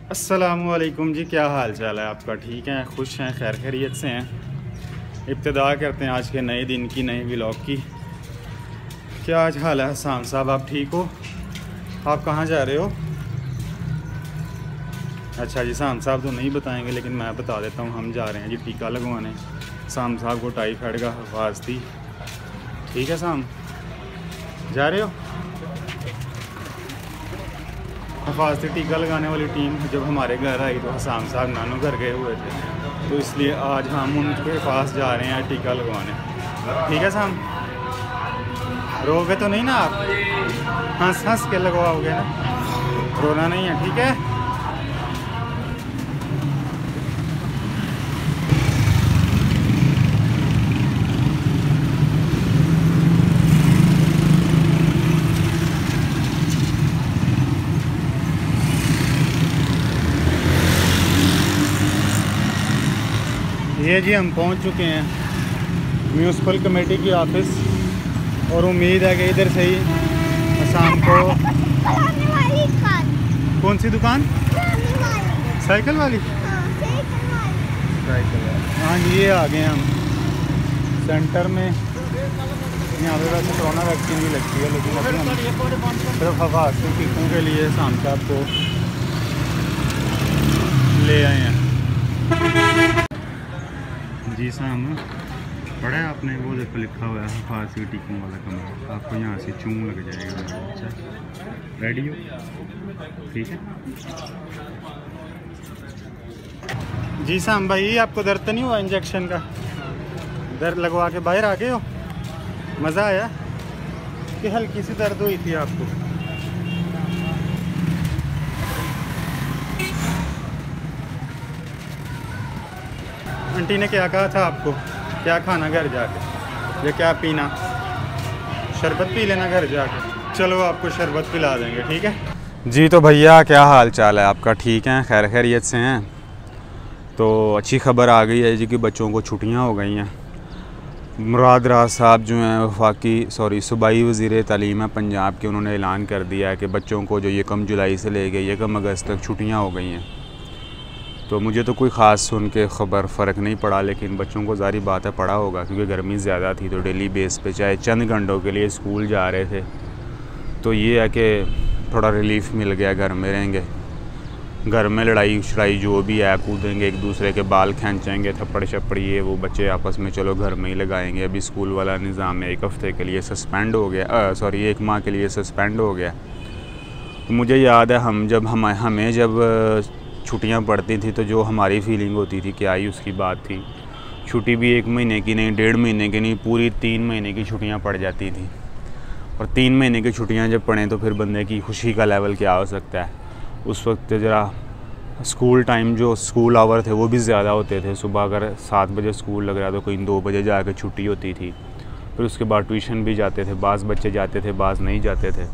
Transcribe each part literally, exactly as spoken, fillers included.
अस्सलामुअलैकुम जी, क्या हाल चाल है आपका? ठीक है, खुश हैं, खैर खैरियत से हैं। इब्तिदा करते हैं आज के नए दिन की, नए व्लॉग की। क्या आज हाल है हसान साहब? आप ठीक हो? आप कहाँ जा रहे हो? अच्छा जी, शाम साहब तो नहीं बताएंगे, लेकिन मैं बता देता हूँ। हम जा रहे हैं जी टीका लगवाने। शाम साहब को टाइफाइड का हफाज थी। ठीक है शाम, जा रहे हो? हफाजती टीका लगाने वाली टीम जब हमारे घर आई तो हसान साहब नानू घर गए हुए थे, तो इसलिए आज हम उनके पास जा रहे हैं टीका लगवाने। ठीक है शाम, रोगे तो नहीं ना आप? हंस हंस के लगवाओगे ना, रोना नहीं है, ठीक है? ये जी हम पहुंच चुके हैं म्यूनसिपल कमेटी की ऑफिस, और उम्मीद है कि इधर से ही शाम को। कौन सी दुकान? साइकिल वाली। साइकिल वाली, हाँ जी। ये आ गए हम सेंटर में। यहाँ पे वैसे कोरोना वैक्सीन भी लगती है, लेकिन अभी हम सिर्फ हफाजती टीकों के लिए शाम साहब को ले आए हैं जी। शाम पढ़ा है आपने? वो देखो लिखा हुआ है हफाजती टीकों वाला कमरा। आपको यहाँ से चूम लग जाएगा मेरा बच्चा। रेडी हो? ठीक है जी। शाम भाई, आपको दर्द तो नहीं हुआ इंजेक्शन का? दर्द लगवा के बाहर आ गए हो? मज़ा आया कि हल्की सी दर्द हुई थी आपको? आंटी ने क्या कहा था आपको? क्या खाना घर जाके, या क्या पीना? शरबत पी लेना घर जाके। चलो आपको शरबत पिला देंगे, ठीक है जी। तो भैया, क्या हाल चाल है आपका? ठीक है, खैर खैरियत से हैं? तो अच्छी खबर आ गई है जी कि बच्चों को छुट्टियां हो गई हैं। मुराद राज साहब जो हैं वफाकी सॉरी सूबाई वज़ीर तालीम है पंजाब के, उन्होंने ऐलान कर दिया है कि बच्चों को जो यकम जुलाई से ले गए यकम अगस्त तक छुट्टियाँ हो गई हैं। तो मुझे तो कोई ख़ास सुन के ख़बर फ़र्क नहीं पड़ा, लेकिन बच्चों को ज़ाहिर बात है पड़ा होगा, क्योंकि गर्मी ज़्यादा थी। तो डेली बेस पे चाहे चंद घंटों के लिए स्कूल जा रहे थे, तो ये है कि थोड़ा रिलीफ़ मिल गया। घर में रहेंगे, घर में लड़ाई शड़ाई जो भी है, कूदेंगे, एक दूसरे के बाल खींचेंगे, थप्पड़ शप्पड़ ये वो बच्चे आपस में चलो घर में ही लगाएंगे। अभी स्कूल वाला निज़ाम एक हफ़्ते के लिए सस्पेंड हो गया, सॉरी एक माह के लिए सस्पेंड हो गया। तो मुझे याद है हम जब हम हमें जब छुट्टियां पड़ती थी तो जो हमारी फीलिंग होती थी, क्या ही उसकी बात थी। छुट्टी भी एक महीने की नहीं, डेढ़ महीने की नहीं, पूरी तीन महीने की छुट्टियां पड़ जाती थी। और तीन महीने की छुट्टियां जब पड़ें तो फिर बंदे की खुशी का लेवल क्या हो सकता है। उस वक्त ज़रा स्कूल टाइम, जो स्कूल आवर थे वो भी ज़्यादा होते थे। सुबह अगर सात बजे स्कूल लग रहा तो कहीं दो बजे जाकर छुट्टी होती थी। फिर उसके बाद ट्यूशन भी जाते थे, बाज़ बच्चे जाते थे, बाज़ नहीं जाते थे।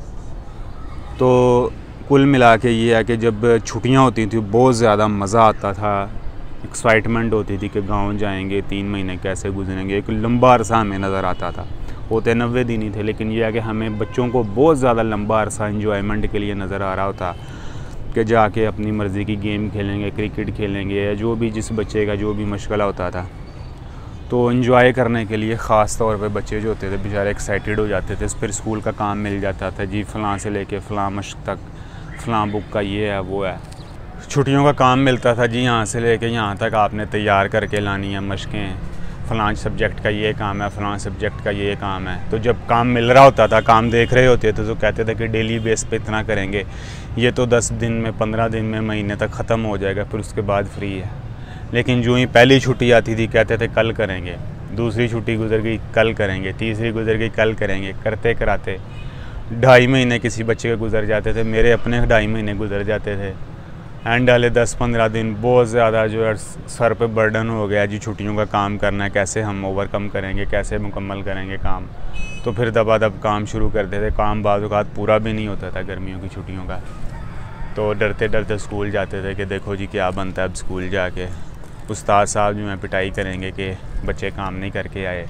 तो कुल मिला के ये है कि जब छुट्टियां होती थी बहुत ज़्यादा मज़ा आता था, एक्साइटमेंट होती थी कि गांव जाएंगे, तीन महीने कैसे गुजरेंगे। एक लंबा अरसा हमें नज़र आता था। होते नब्बे दिन ही थे, लेकिन यह है कि हमें बच्चों को बहुत ज़्यादा लंबा अरसा इंजॉयमेंट के लिए नज़र आ रहा होता कि जाके अपनी मर्ज़ी की गेम खेलेंगे, क्रिकेट खेलेंगे, या जो भी जिस बच्चे का जो भी मशगला होता था। तो इन्जॉय करने के लिए ख़ास तौर पे बच्चे जो होते थे बेचारे एक्साइटेड हो जाते थे। फिर स्कूल का काम मिल जाता था जी, फ़लाँ से लेके फ़लाँ मश्क तक, फ़लाँ बुक का ये है वो है। छुट्टियों का काम मिलता था जी, यहाँ से लेके यहाँ तक आपने तैयार करके लानी है मशकें, फ़लाँ सब्जेक्ट का ये काम है, फ़लाँ सब्जेक्ट का ये काम है। तो जब काम मिल रहा होता था, काम देख रहे होते थे, तो कहते थे कि डेली बेस पे इतना करेंगे, ये तो दस दिन में, पंद्रह दिन में, महीने तक ख़त्म हो जाएगा, फिर उसके बाद फ्री है। लेकिन जो ही पहली छुट्टी आती थी कहते थे कल करेंगे, दूसरी छुट्टी गुजर गई कल करेंगे, तीसरी गुजर गई कल करेंगे। करते कराते ढाई महीने किसी बच्चे के गुजर जाते थे। मेरे अपने ढाई महीने गुजर जाते थे। एंड वाले दस पंद्रह दिन बहुत ज़्यादा जो है सर पे बर्डन हो गया जी, छुट्टियों का काम करना है, कैसे हम ओवरकम करेंगे, कैसे मुकम्मल करेंगे काम। तो फिर दबादब काम शुरू करते थे। काम बाद औक़ात पूरा भी नहीं होता था गर्मियों की छुट्टियों का। तो डरते डरते स्कूल जाते थे कि देखो जी क्या बनता है अब स्कूल जाके। उस्ताद साहब जो है पिटाई करेंगे कि बच्चे काम नहीं करके आए।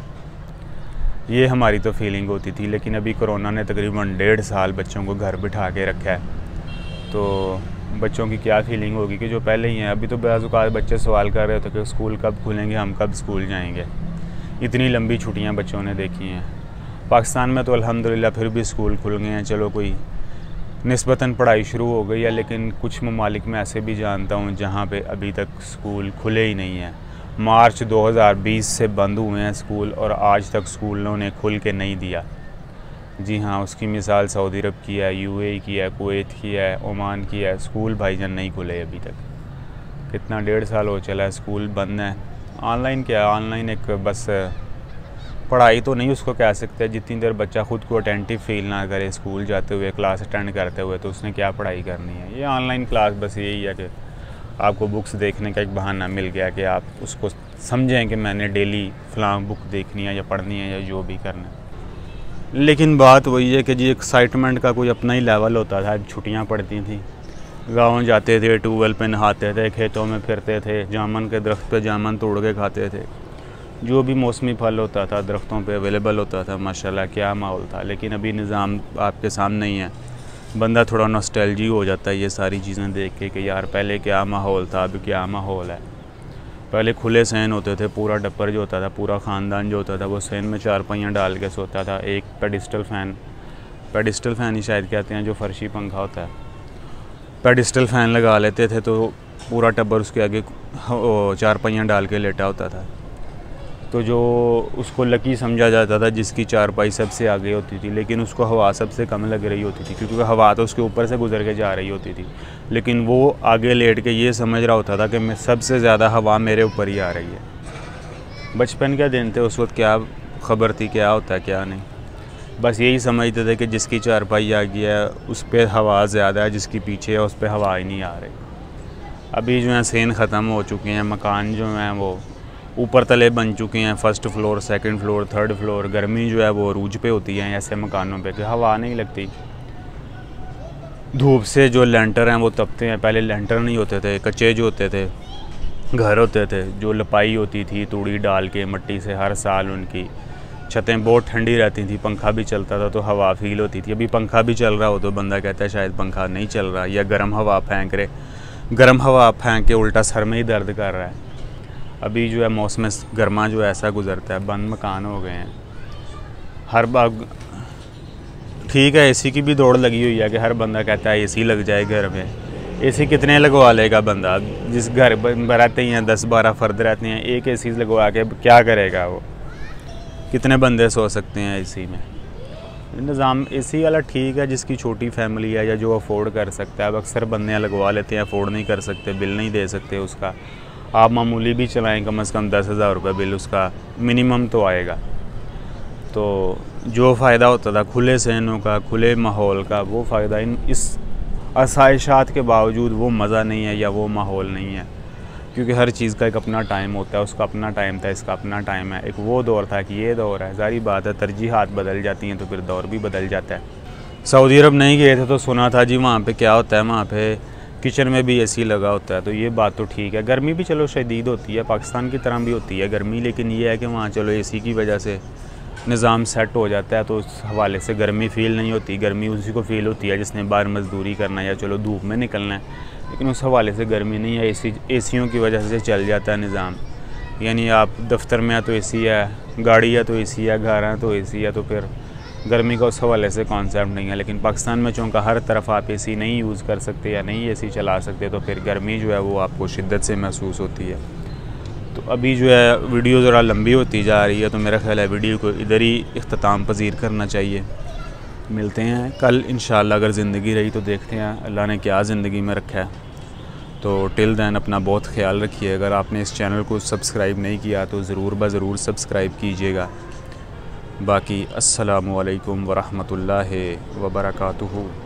ये हमारी तो फीलिंग होती थी। लेकिन अभी कोरोना ने तकरीबन डेढ़ साल बच्चों को घर बिठा के रखा है, तो बच्चों की क्या फीलिंग होगी कि जो पहले ही हैं। अभी तो बाज़ औक़ात बच्चे सवाल कर रहे होते कि स्कूल कब खुलेंगे, हम कब स्कूल जाएंगे। इतनी लंबी छुट्टियां बच्चों ने देखी हैं। पाकिस्तान में तो अल्हम्दुलिल्लाह फिर भी स्कूल खुल गए हैं, चलो कोई निस्बतन पढ़ाई शुरू हो गई है। लेकिन कुछ ममालिक में ऐसे भी जानता हूँ जहाँ पे अभी तक स्कूल खुले ही नहीं हैं। मार्च दो हज़ार बीस से बंद हुए हैं स्कूल और आज तक स्कूलों ने खुल के नहीं दिया। जी हाँ, उसकी मिसाल सऊदी अरब की है, यूएई की है, कुवैत की है, ओमान की है। स्कूल भाईजान नहीं खुले अभी तक। कितना डेढ़ साल हो चला है स्कूल बंद है। ऑनलाइन क्या है, ऑनलाइन एक बस पढ़ाई तो नहीं उसको कह सकते। जितनी देर बच्चा ख़ुद को अटेंटिव फील ना करे स्कूल जाते हुए, क्लास अटेंड करते हुए, तो उसने क्या पढ़ाई करनी है। ये ऑनलाइन क्लास बस यही है कि आपको बुक्स देखने का एक बहाना मिल गया कि आप उसको समझें कि मैंने डेली फ़लाँ बुक देखनी है या पढ़नी है या जो भी करना है। लेकिन बात वही है कि जी एक्साइटमेंट का कोई अपना ही लेवल होता था। छुट्टियाँ पड़ती थी, गाँव जाते थे, ट्यूबवेल पे नहाते थे, खेतों में फिरते थे, जामुन के दरख्त पे जामुन तोड़ के खाते थे। जो भी मौसमी फल होता था दरख्तों पे अवेलेबल होता था। माशाल्लाह क्या माहौल था। लेकिन अभी निज़ाम आपके सामने ही है। बंदा थोड़ा नॉस्टैल्जी हो जाता है ये सारी चीज़ें देख के कि यार पहले क्या माहौल था, अभी क्या माहौल है। पहले खुले सहन होते थे, पूरा टब्बर जो होता था, पूरा ख़ानदान जो होता था, वो सहन में चार पहियाँ डाल के सोता था। एक पेडिस्टल फ़ैन, पेडिस्टल फ़ैन ही शायद कहते हैं, जो फर्शी पंखा होता है, पेडिस्टल फ़ैन लगा लेते थे तो पूरा टब्बर उसके आगे चार पहियाँ डाल के लेटा होता था। तो जो उसको लकी समझा जाता था जिसकी चारपाई सबसे आगे होती थी, लेकिन उसको हवा सबसे कम लग रही होती थी क्योंकि हवा तो उसके ऊपर से गुजर के जा रही होती थी। लेकिन वो आगे लेट के ये समझ रहा होता था कि मैं सबसे ज़्यादा हवा मेरे ऊपर ही आ रही है। बचपन के दिन थे, उस वक्त क्या खबर थी क्या होता है क्या नहीं। बस यही समझते थे कि जिसकी चारपाई आ गई है उस पर हवा ज़्यादा है, जिसकी पीछे है उस पर हवा ही नहीं आ रही। अभी जो है सेन ख़त्म हो चुके हैं, मकान जो हैं वो ऊपर तले बन चुके हैं, first floor, second floor, third floor. गर्मी जो है वो अरूज पे होती है ऐसे मकानों पे कि हवा नहीं लगती। धूप से जो लेंटर हैं वो तपते हैं। पहले लेंटर नहीं होते थे, कच्चे जो होते थे घर होते थे, जो लपाई होती थी तूड़ी डाल के मट्टी से, हर साल उनकी छतें बहुत ठंडी रहती थी, पंखा भी चलता था तो हवा फील होती थी। अभी पंखा भी चल रहा हो तो बंदा कहता है शायद पंखा नहीं चल रहा, या गर्म हवा फेंक रहे, गर्म हवा फेंक के उल्टा सर में ही दर्द कर रहा है। अभी जो है मौसम गर्मा जो ऐसा गुज़रता है, बंद मकान हो गए हैं। हर बाग ठीक है, एसी की भी दौड़ लगी हुई है कि हर बंदा कहता है एसी लग जाए घर में। एसी कितने लगवा लेगा बंदा, जिस घर में रहते ही हैं दस बारह फ़र्द रहते हैं, एक एसी लगवा के क्या करेगा वो। कितने बंदे सो सकते हैं एसी में। निज़ाम एसी वाला ठीक है जिसकी छोटी फैमिली है या जो अफोर्ड कर सकता है। अब अक्सर बंदे लगवा लेते हैं, अफोर्ड नहीं कर सकते, बिल नहीं दे सकते उसका। आप मामूली भी चलाएं, कम से कम दस हज़ार रुपये बिल उसका मिनिमम तो आएगा। तो जो फ़ायदा होता था खुले सहनों का, खुले माहौल का, वो फ़ायदा इन इस आसाइशात के बावजूद वो मज़ा नहीं है या वो माहौल नहीं है। क्योंकि हर चीज़ का एक अपना टाइम होता है, उसका अपना टाइम था, इसका अपना टाइम है। एक वो दौर था कि ये दौर है। ज़ाहिर बात है तरजीहात बदल जाती हैं तो फिर दौर भी बदल जाता है। सऊदी अरब नहीं गए थे तो सुना था जी वहाँ पे क्या होता है, वहाँ पे किचन में भी एसी लगा होता है। तो ये बात तो ठीक है। गर्मी भी चलो शदीद होती है, पाकिस्तान की तरह भी होती है गर्मी, लेकिन ये है कि वहाँ चलो एसी की वजह से निज़ाम सेट हो जाता है तो उस हवाले से गर्मी फ़ील नहीं होती। गर्मी उसी को फ़ील होती है जिसने बाहर मजदूरी करना है या चलो धूप में निकलना है, लेकिन उस हवाले से गर्मी नहीं है। एसी एसियों की वजह से चल जाता है निज़ाम। यानी आप दफ्तर में है तो एसी है, गाड़ी है तो एसी है, घर है तो एसी है, तो फिर गर्मी का उस हवाले से कॉन्सेप्ट नहीं है। लेकिन पाकिस्तान में चूँकि हर तरफ आप एसी नहीं यूज़ कर सकते या नहीं एसी चला सकते, तो फिर गर्मी जो है वो आपको शिद्दत से महसूस होती है। तो अभी जो है वीडियो ज़रा लंबी होती जा रही है, तो मेरा ख्याल है वीडियो को इधर ही इख्तिताम पजीर करना चाहिए। मिलते हैं कल इंशाअल्लाह, अगर ज़िंदगी रही तो देखते हैं अल्लाह ने क्या ज़िंदगी में रखा है। तो टिल दैन अपना बहुत ख्याल रखिए। अगर आपने इस चैनल को सब्सक्राइब नहीं किया तो ज़रूर ब ज़रूर सब्सक्राइब कीजिएगा। बाकी अस्सलामु अलैकुम वरहमतुल्लाहि वबरकातुहू।